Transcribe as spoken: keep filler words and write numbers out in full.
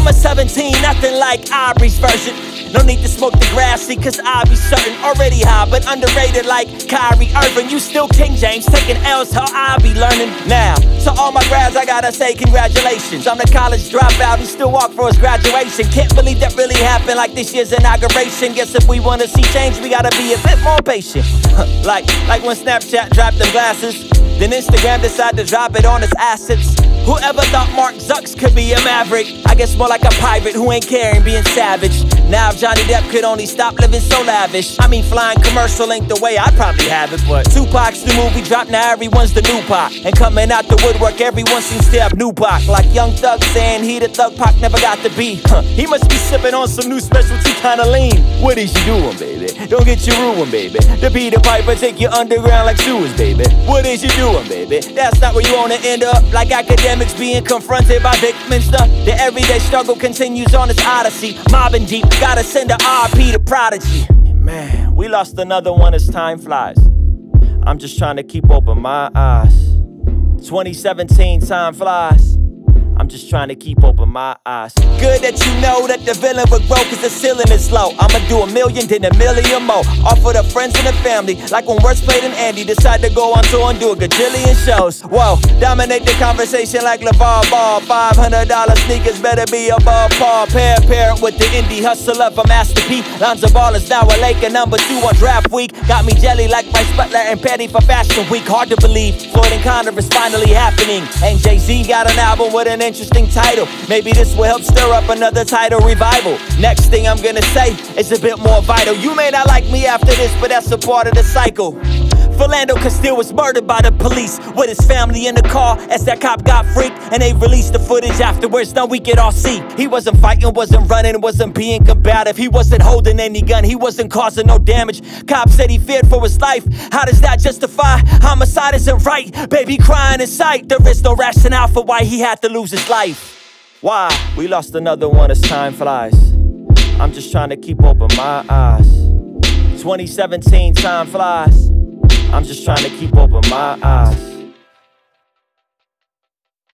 Summer seventeen, nothing like Aubrey's version. No need to smoke the grassy, cause I be certain. Already high, but underrated like Kyrie Irving. You still King James, taking L's, how I be learning. Now, to all my grads, I gotta say congratulations. I'm the college dropout who still walk for his graduation. Can't believe that really happened like this year's inauguration. Guess if we wanna see change, we gotta be a bit more patient. like, like when Snapchat dropped them glasses, then Instagram decided to drop it on its assets. Whoever thought Mark Zucks could be a maverick? I guess more like a pirate who ain't caring, being savage. Now if Johnny Depp could only stop living so lavish. I mean, flying commercial ain't the way I'd probably have it, but Tupac's the movie dropped, now everyone's the new Pac. And coming out the woodwork, everyone seems to have new Pac. Like Young Thug saying he the Thug Pac never got to be. Huh. He must be sipping on some new specialty kind of lean. What is you doing, baby? Don't get you ruined, baby. The Peter Piper take you underground like sewers, baby. What is you doing, baby? That's not where you wanna end up. Like academics being confronted by Vic-Minster. The everyday struggle continues on its odyssey. Mobbing deep, gotta send a R P to Prodigy. Man, we lost another one as time flies. I'm just trying to keep open my eyes. twenty seventeen, time flies. I'm just trying to keep open my eyes. Good that you know that the villain would grow cause the ceiling is low. I'ma do a million, then a million more. All for the friends and the family. Like when Worst Played and Andy decide to go on tour and do a gajillion shows. Whoa, dominate the conversation like LeVar Ball. five hundred dollar sneakers better be above par. Pair parent with the indie hustle of a Master P. Lonzo Ball is now a Laker, number two on draft week. Got me jelly like Bryce Butler and Petty for Fashion Week. Hard to believe, Floyd and Connor is finally happening. And Jay-Z got an album with an interesting title. Maybe this will help stir up another title revival. Next thing I'm gonna say is a bit more vital. You may not like me after this, but that's a part of the cycle. Philando Castile was murdered by the police with his family in the car as that cop got freaked, and they released the footage afterwards. Now we could all see he wasn't fighting, wasn't running, wasn't being combative. He wasn't holding any gun, he wasn't causing no damage. Cops said he feared for his life. How does that justify? Homicide isn't right, baby crying in sight. There is no rationale for why he had to lose his life. Why? We lost another one as time flies. I'm just trying to keep open my eyes. twenty seventeen, time flies. I'm just trying to keep open my eyes.